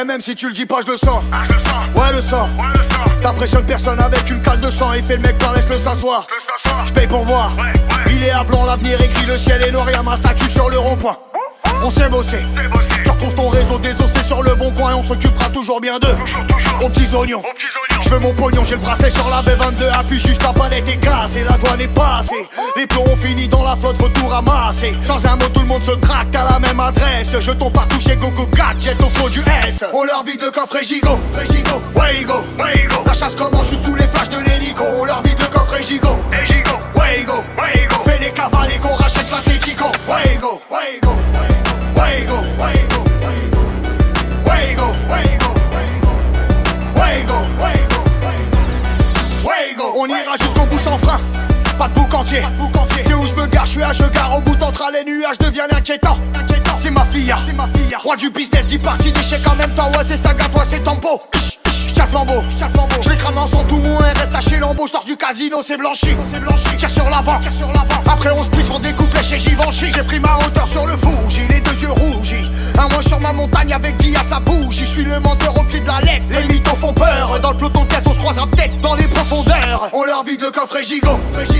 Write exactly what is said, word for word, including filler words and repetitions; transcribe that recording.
Eh, même si tu le dis pas, je le sens. Ouais, le sang. T'impressionnes personne avec une cale de sang. Et fait le mec, t'en laisse-le s'asseoir. Je paye pour voir. Il est à blanc, l'avenir est gris, le ciel est noir. Y'a ma statue sur le rond-point. On s'est bossé. Tu retrouves ton réseau désossé sur le bon coin. Et on s'occupera toujours bien d'eux. Aux petits oignons. Je veux mon pognon, j'ai le bracelet sur la B vingt-deux. Appuie juste la palette est cassée, la douane est passée. Les plombs ont fini dans la flotte, faut tout ramasser. Sans un mot, tout le monde se traque à la même adresse. Jetons partout chez Gogo Gadget au faux du S. On leur vide le coffre et gigot. Ouais, go, ouais, go. La chasse commence, je suis sous les flashs de l'hélico. On leur vide le coffre et gigot. Ouais, go, ouais, go. Fais les cavales et qu'on rachète l'Atletico. Ouais, go, ouais, go. Ouais, go, ouais, go. Ouais, go, ouais, go. Ouais, go, ouais, go. Ouais, go. On ira jusqu'au bout sans frein. Pas de bouc entier. C'est où je me gare, je suis à je gare. Au bout d'entre les nuages devient inquiétant. C'est ma fille, c'est ma fille. Roi du business, dix parties d'échecs en même temps. Ouais, c'est saga, toi c'est tempo. J'tiens le flambeau, je les crame en son tout mou, R S H et lambeau. J'sors du casino, c'est blanchi. Tire sur l'avant, après on split, on découpe les chez Givenchy. J'ai pris ma hauteur sur le Fuji, les deux yeux rougis. Un mois sur ma montagne avec Dia sa bougie. J'suis le menteur au pied de la lettre, les mythos font peur. Dans le peloton de tête, on se croisera peut-être dans les profondeurs. On leur vide le coffre et gigot.